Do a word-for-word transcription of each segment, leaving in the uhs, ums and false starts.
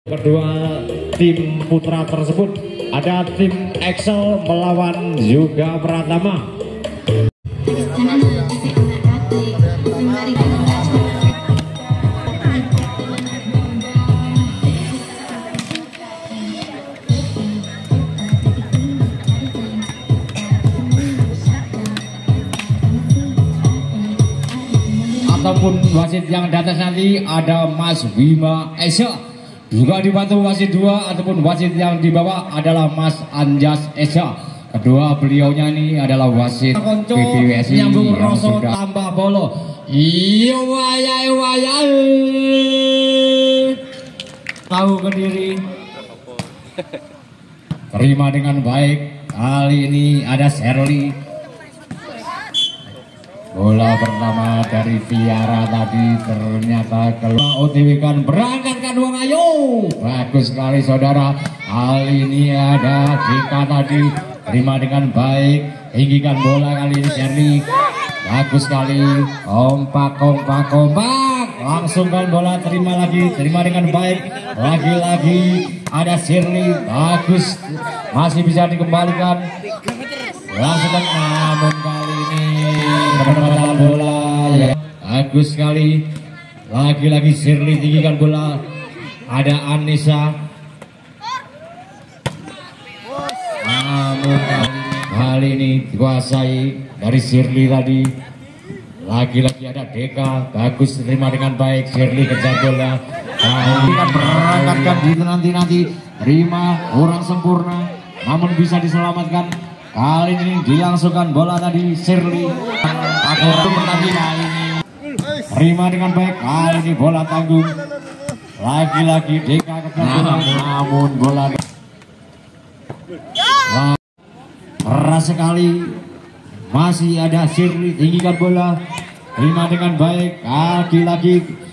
Kedua tim putra tersebut ada tim Excel melawan Yoga Pratama. Ataupun wasit yang di atas nanti ada Mas Bima Esa, juga dibantu wasit dua ataupun wasit yang di bawah adalah Mas Anjas Esa. Kedua beliaunya ini adalah wasit B B W S I nyambung yang rosok sudah tambah bolo. Iya wayai wayai tahu ke diri. terima dengan baik. Kali ini ada Sherly. Bola pertama dari Tiara tadi ternyata keluar. O T W kan berangkatkan uang, ayo. Bagus sekali saudara. Kali ini ada Jika tadi. Terima dengan baik. Tinggikan bola kali ini Sherly. Bagus sekali. Kompak, kompak, kompak. Langsungkan bola, terima lagi. Terima dengan baik. Lagi-lagi ada Sherly. Bagus. Masih bisa dikembalikan. Langsungkan, namun kali ini permata bola ya. Bagus sekali. Lagi-lagi Sherly tinggikan bola. Ada Anissa. Namun kali ini dikuasai dari Sherly tadi. Lagi-lagi ada Deka. Bagus, terima dengan baik. Sherly kejar bola. Kali kan berangkatkan di nanti-nanti. Terima, kurang sempurna. Namun bisa diselamatkan. Kali ini dilangsungkan bola tadi Sherly. Aku lagi kali ini. Terima dengan baik. Kali ini bola tanggung. Lagi-lagi Deka kejar bola. Namun bola keras sekali. Masih ada Sherly, tinggikan bola. Terima dengan baik. Lagi-lagi.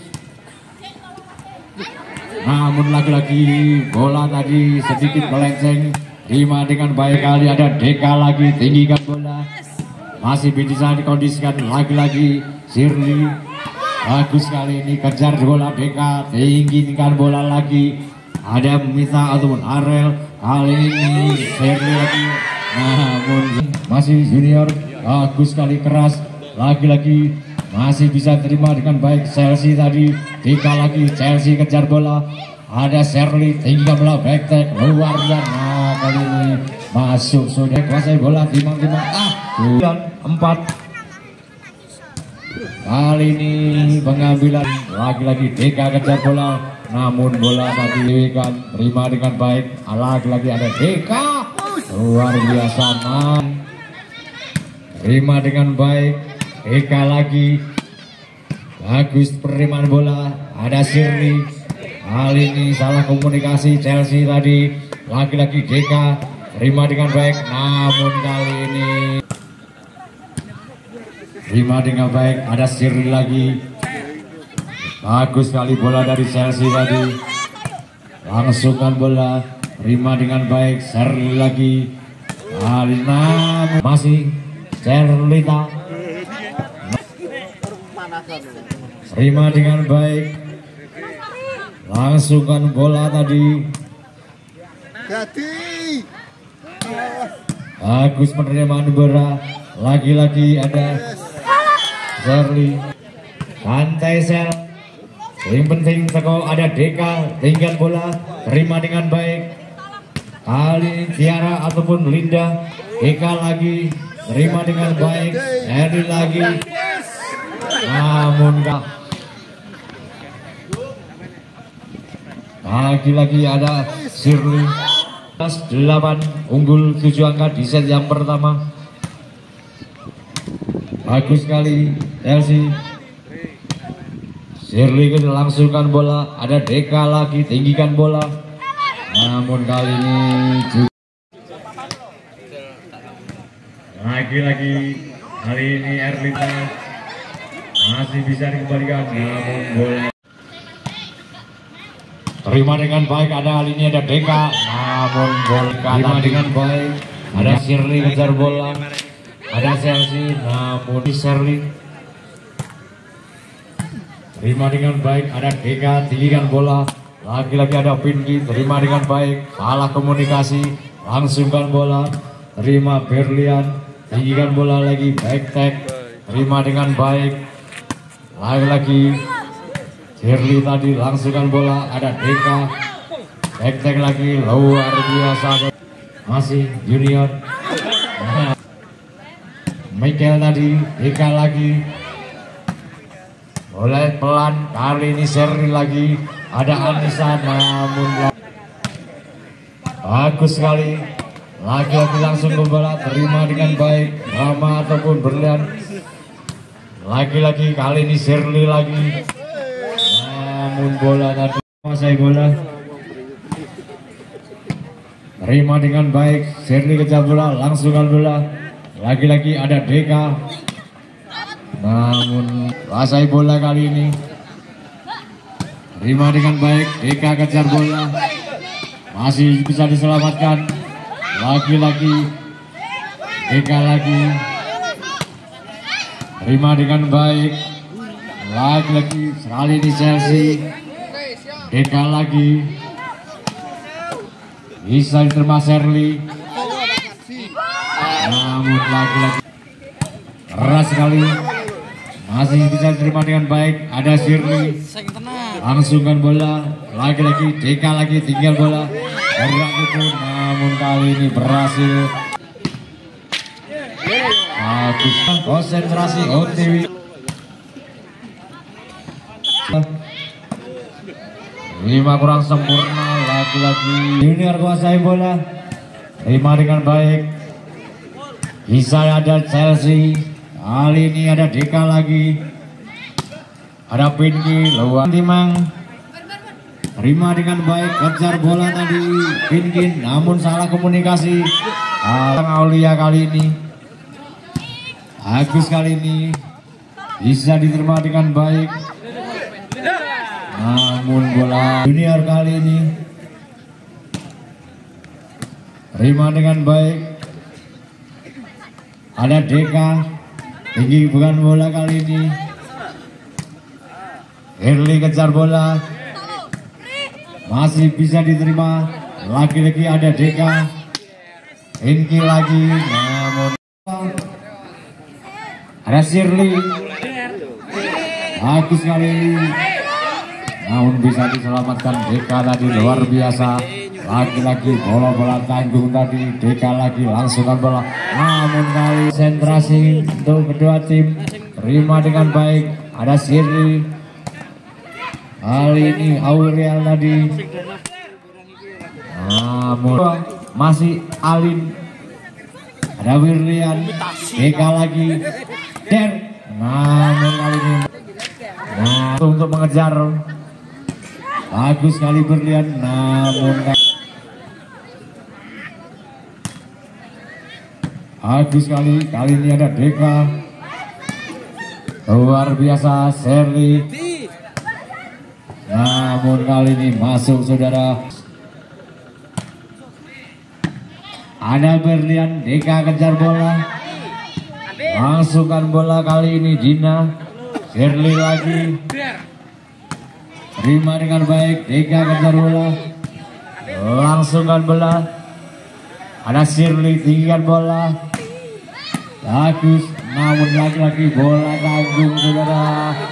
Namun lagi-lagi bola tadi sedikit melenceng. Terima dengan baik. Kali ada Deka lagi, tinggikan bola. Masih bisa dikondisikan. Lagi-lagi Sherly. Bagus sekali ini, kejar bola Deka. Tinggikan bola lagi. Ada Mita ataupun Arel. Kali ini Sherly lagi. Namun masih junior. Bagus sekali, keras. Lagi-lagi masih bisa terima dengan baik. Chelsea tadi. Deka lagi. Chelsea kejar bola. Ada Sherly, tinggikan bola, back tag, luar biasa. Kali ini masuk, sudah kuasai bola, timang-timang. Ah, empat. Kali ini pengambilan. Lagi-lagi Deka kejar bola. Namun bola tadi kan terima dengan baik. Lagi-lagi ada Deka. Luar biasa, man. Terima dengan baik. Deka lagi. Bagus penerimaan bola. Ada Sherly. Kali ini salah komunikasi Chelsea tadi. Lagi-lagi Deka. Terima dengan baik. Namun kali ini terima dengan baik. Ada Sherly lagi. Bagus sekali bola dari Chelsea tadi. Langsungkan bola. Terima dengan baik. Sherly lagi. Kali namun masih Sherly tak. Terima dengan baik. Langsungkan bola tadi. Bagus penerimaan bola. Lagi-lagi ada Sherly. Santai Sel. Yang penting teko ada Deka. Tinggal bola. Terima dengan baik. Kali ini Tiara ataupun Linda. Deka lagi. Terima dengan baik. Sherly lagi. Namun enggak. Lagi-lagi ada Sherly. delapan unggul tujuh angka di set yang pertama. Bagus sekali Chelsea. Sherly langsungkan bola. Ada Deka lagi, tinggikan bola. Namun kali ini juga lagi-lagi kali ini Erlita masih bisa dikembalikan. Namun bola terima dengan baik. Ada kali ini ada Deka. Namun bola terima dengan baik. Ada Sherly kejar bola. Ada Chelsea. Namun Sherly terima dengan baik. Ada Deka, tinggikan bola. Lagi-lagi ada Pinky, terima dengan baik, salah komunikasi, langsungkan bola, terima Berlian, tinggikan bola lagi, back tag, terima dengan baik, lagi-lagi Shirley tadi langsungkan bola, ada Deka, back tag lagi, luar biasa, masih Junior, Michael tadi, Deka lagi, boleh pelan, kali ini Shirley lagi, ada Anissa, namun bagus sekali, lagi-lagi langsung ke bola, terima dengan baik, Rama ataupun Berlian, lagi-lagi kali ini Shirley lagi, namun bola tadi menguasai bola, terima dengan baik, Shirley kejar bola, langsungkan bola, lagi-lagi ada Deka, namun menguasai bola kali ini. Terima dengan baik, Deka kejar bola, masih bisa diselamatkan, lagi-lagi Deka lagi, terima dengan baik, lagi-lagi sekali ini Chelsea, Deka lagi, bisa diterima Shirley, namun lagi-lagi keras sekali, masih bisa diterima dengan baik, ada Shirley, langsungkan bola, lagi-lagi Deka lagi tinggal bola, gerak itu, namun kali ini berhasil. Bagus, konsentrasi O T W. Lima kurang sempurna, lagi-lagi Junior kuasai bola, terima dengan baik, bisa ada Chelsea, kali ini ada Deka lagi, ada Pinky, luar timang, terima dengan baik, kejar bola tadi Pinky, namun salah komunikasi, Aulia kali ini, Agus kali ini, bisa diterima dengan baik, namun bola Junior kali ini, terima dengan baik, ada Deka, tinggi bukan bola kali ini, Shirley kejar bola, masih bisa diterima, lagi-lagi ada Deka, Pinky lagi, namun ada Shirley, bagus sekali, namun bisa diselamatkan Deka tadi, luar biasa, lagi-lagi bola-bola tanggung tadi, Deka lagi langsungkan bola, namun kali konsentrasi untuk kedua tim, terima dengan baik, ada Shirley, kali ini Aurel tadi, namun masih Alin, ada Wirlian, Deka lagi, Der, namun kali ini, nah untuk mengejar, bagus sekali Wirlian, namun bagus sekali, kali ini ada Deka, luar biasa Shirley, namun kali ini masuk saudara, ada Berlian, Deka kejar bola, langsungkan bola kali ini Dina, Shirley lagi, terima dengan baik, Deka kejar bola, langsungkan bola, ada Shirley tinggikan bola, bagus, namun lagi-lagi bola tanggung saudara,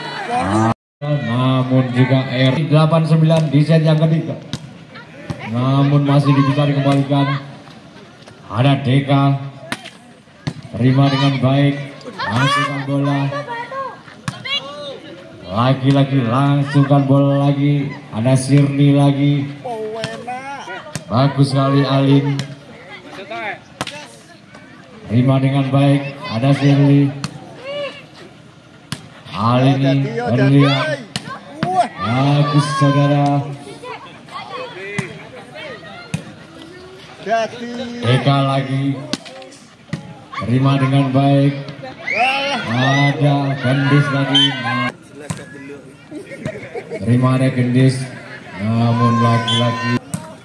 namun juga R delapan sembilan di set yang ketiga, namun masih bisa dikembalikan, ada Deka, terima dengan baik, langsungkan bola, lagi-lagi langsungkan bola lagi, ada Shirley lagi, bagus sekali Alin, terima dengan baik, ada Shirley, Alin ini Berlian, bagus saudara, Deka lagi, terima dengan baik, ada Gendis lagi, terima ada Gendis, namun lagi-lagi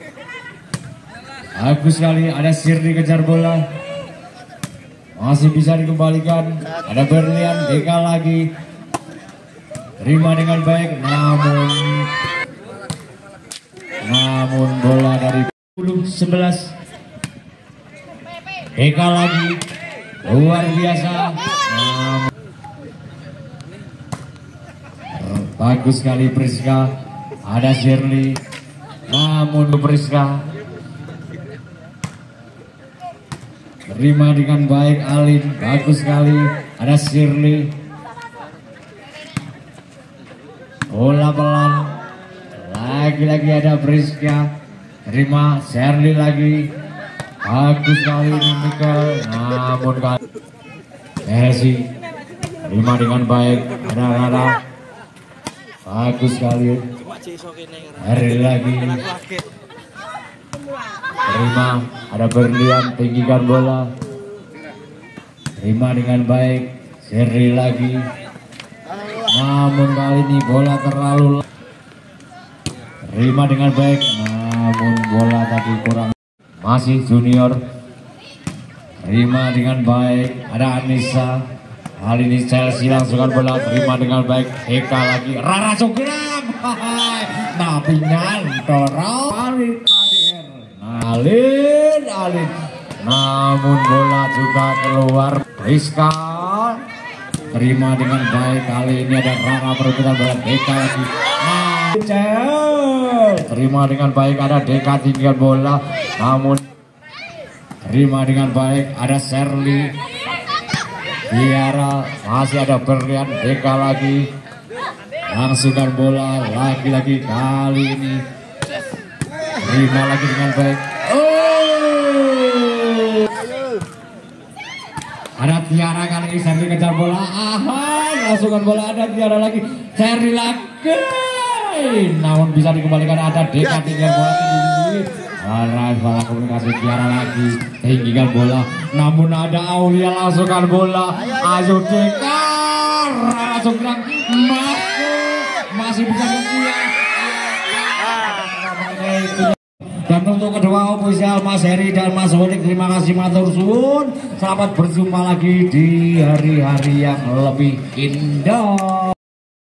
bagus sekali, ada Shirley kejar bola, masih bisa dikembalikan, ada Berlian, Deka lagi, terima dengan baik, namun namun bola dari sebelas. Eka lagi luar biasa. Namun, bagus sekali Priska. Ada Shirley, namun Priska terima dengan baik. Alin, bagus sekali. Ada Shirley, bola pelan. Lagi-lagi ada Priska, terima. Shirley lagi, bagus sekali ini Michael. Namun kali Messi terima dengan baik. Ada Rara, bagus sekali. Hari lagi terima. Ada Berlian, tinggikan bola, terima dengan baik. Seri lagi, namun kali ini bola terlalu. Terima dengan baik, namun bola tadi kurang. Masih junior, terima dengan baik. Ada Anissa, kali ini Chelsea langsungkan bola, terima dengan baik. Eka lagi, Rara Sugram, tapi nyantoro. Alin, Alin, namun bola juga keluar. Rizka terima dengan baik. Kali ini ada Rara perebutan bola. Deka lagi, nah, terima dengan baik. Ada Deka tinggal bola, namun terima dengan baik. Ada Shirley, Tiara, masih ada Berlian. Deka lagi, langsungkan bola. Lagi-lagi kali ini terima lagi dengan baik. Oh, ada Tiara kali ini. Seri kejar bola. Aha, langsungkan bola. Ada Tiara lagi. Seri lagi. Namun bisa dikembalikan. Ada Deka tinggal bola tinggi. Arah bola komunikasi. Tiara lagi tinggikan bola. Namun ada Aulia langsungkan bola. Ayo Deka. Langsung kurang masuk. Masih bisa kemudian. Dan untuk kedua ofisial Mas Heri dan Mas Holik, terima kasih matur suwun. Selamat berjumpa lagi di hari-hari yang lebih indah.